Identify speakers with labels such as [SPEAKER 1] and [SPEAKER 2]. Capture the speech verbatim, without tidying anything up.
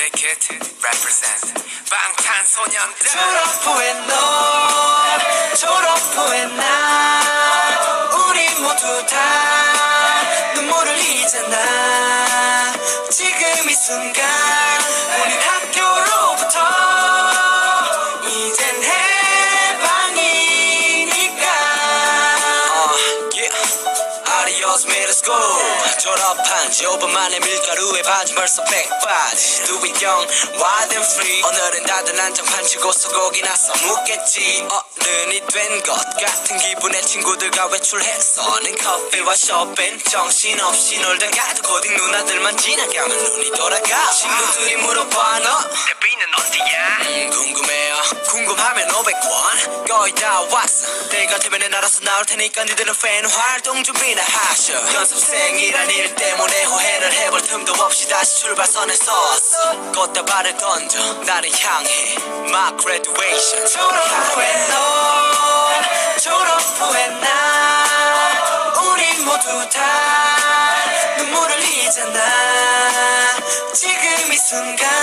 [SPEAKER 1] Big Hit represent 방탄소년단.
[SPEAKER 2] 졸업 후에 너, 졸업 후에 나, 우리 모두 다 눈물을 흘리잖아. 지금 이 순간 우린 학교로부터 이젠 해방이니까. uh, yeah. Adios middle school. 졸업한 지 오 분 만에 밀가루에 바지 벌써 백바지. Doing young, wild and free. 오늘은 다들 난장판 치고 소고기 나서 묵겠지. 어른이 된 것 같은 기분에 친구들과 외출해서는 커피와 쇼핑. 정신없이 놀다가도 고딩 누나들만 지나가면 눈이 돌아가. 친구들이 물어봐 너
[SPEAKER 1] 데뷔는 언제야?
[SPEAKER 2] 음, 궁금해요. 궁금하면 오백 원 거의 다 왔어. 내가 되면은 알아서 나올 테니까 니들은 팬 활동 준비나 하셔. 연습생이란 일 때문에 후회를 해볼 틈도 없이 다시 출발선에 섰어. 꽃다발을 던져 나를 향해 My graduation. 졸업 후에 너, 졸업 후에 나, 우리 모두 다 눈물을 흘리잖아. 지금 이 순간